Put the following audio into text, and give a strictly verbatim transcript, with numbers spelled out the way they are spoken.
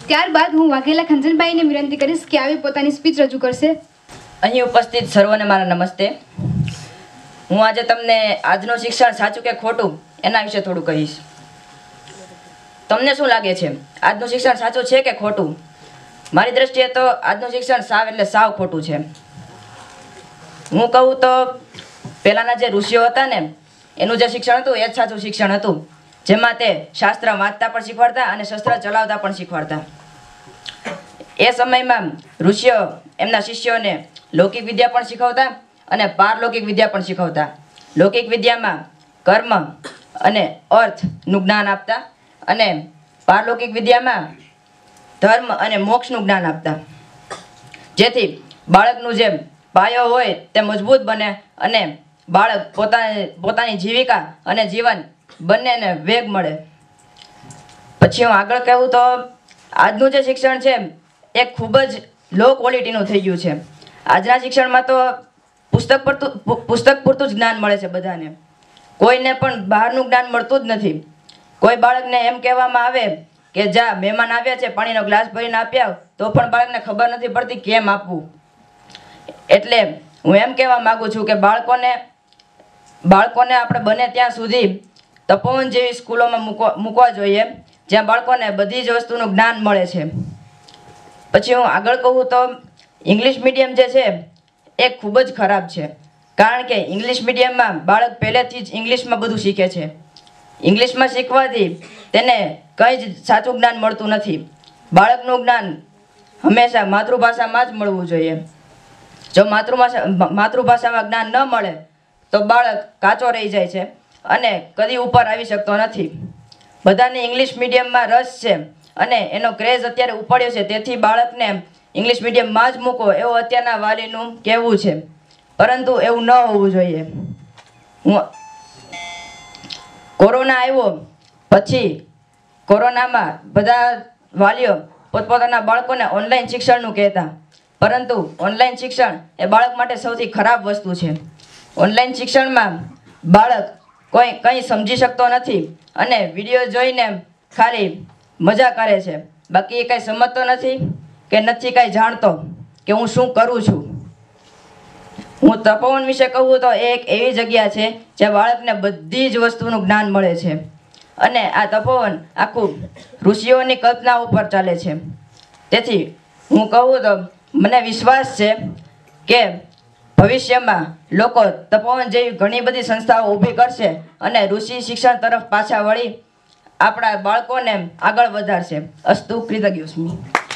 ત્યારબાદ હું વાઘેલા ખંજનભાઈને વિનંતી કરીશ કે આવી પોતાની સ્પીચ રજૂ કરશે. અહીં ઉપસ્થિત સર્વને મારા નમસ્તે. હું આજે તમને આજનું શિક્ષણ સાચું કે ખોટું એના વિશે થોડું કહીશ. તમને શું લાગે છે, આજનું શિક્ષણ સાચું છે કે ખોટું? મારી દ્રષ્ટિએ તો આજનું શિક્ષણ સાવ એટલે સાવ ખોટું છે. હું કહું તો પહેલાંના જે ઋષિઓ હતા ને એનું જે શિક્ષણ હતું એ જ સાચું શિક્ષણ હતું, જેમાં તે શાસ્ત્ર વાંચતા પણ શીખવાડતા અને શસ્ત્ર ચલાવતા પણ શીખવાડતા. એ સમયમાં ઋષિઓ એમના શિષ્યોને લૌકિક વિદ્યા પણ શીખવતા અને પારલૌકિક વિદ્યા પણ શીખવતા. લૌકિક વિદ્યામાં કર્મ અને અર્થનું જ્ઞાન આપતા અને પારલૌકિક વિદ્યામાં ધર્મ અને મોક્ષનું જ્ઞાન આપતા, જેથી બાળકનું જે પાયો હોય તે મજબૂત બને અને બાળક પોતાની પોતાની જીવિકા અને જીવન બંનેને વેગ મળે. પછી હું આગળ કહેવું તો આજનું જે શિક્ષણ છે એ ખૂબ જ લો ક્વોલિટીનું થઈ ગયું છે. આજના શિક્ષણમાં તો પુસ્તક પૂરતું પુસ્તક પૂરતું જ જ્ઞાન મળે છે બધાને. કોઈને પણ બહારનું જ્ઞાન મળતું જ નથી. કોઈ બાળકને એમ કહેવામાં આવે કે જા મહેમાન આવ્યા છે પાણીનો ગ્લાસ ભરીને આપ્યા, તો પણ બાળકને ખબર નથી પડતી કેમ આપવું. એટલે હું એમ કહેવા માગું છું કે બાળકોને બાળકોને આપણે બને ત્યાં સુધી તપોવન જેવી સ્કૂલોમાં મૂકવા મૂકવા જોઈએ, જ્યાં બાળકોને બધી જ વસ્તુનું જ્ઞાન મળે છે. પછી હું આગળ કહું તો ઇંગ્લિશ મીડિયમ જે છે એ ખૂબ જ ખરાબ છે, કારણ કે ઇંગ્લિશ મીડિયમમાં બાળક પહેલેથી જ ઇંગ્લિશમાં બધું શીખે છે. ઇંગ્લિશમાં શીખવાથી તેને કંઈ જ સાચું જ્ઞાન મળતું નથી. બાળકનું જ્ઞાન હંમેશા માતૃભાષામાં જ મળવું જોઈએ. જો માતૃભાષા માતૃભાષામાં જ્ઞાન ન મળે તો બાળક કાચો રહી જાય છે અને કદી ઉપર આવી શકતો નથી. બધાને ઇંગ્લિશ મીડિયમમાં રસ છે અને એનો ક્રેઝ અત્યારે ઉપડ્યો છે, તેથી બાળકને ઇંગ્લિશ મીડિયમમાં જ મૂકો એવું અત્યારના વાલીનું કહેવું છે, પરંતુ એવું ન હોવું જોઈએ. હું કોરોના આવ્યો પછી કોરોનામાં બધા વાલીઓ પોતપોતાના બાળકોને ઓનલાઈન શિક્ષણનું કહેતા, પરંતુ ઓનલાઈન શિક્ષણ એ બાળક માટે સૌથી ખરાબ વસ્તુ છે. ઓનલાઈન શિક્ષણમાં બાળક કોઈ કંઈ સમજી શકતો નથી અને વિડીયો જોઈને ખાલી મજા કરે છે, બાકી એ કાંઈ સમજતો નથી કે નથી કાંઈ જાણતો કે હું શું કરું છું. હું તપોવન વિશે કહું તો એ એક એવી જગ્યા છે જ્યાં બાળકને બધી જ વસ્તુનું જ્ઞાન મળે છે અને આ તપોવન આખું ઋષિઓની કલ્પના ઉપર ચાલે છે. તેથી હું કહું તો મને વિશ્વાસ છે કે ભવિષ્યમાં લોકો તપોવન જેવી ઘણી બધી સંસ્થાઓ ઊભી કરશે અને ઋષિ શિક્ષણ તરફ પાછા વળી આપણા બાળકોને આગળ વધારશે. અસ્તુ કૃતજ્ઞોસ્મિ.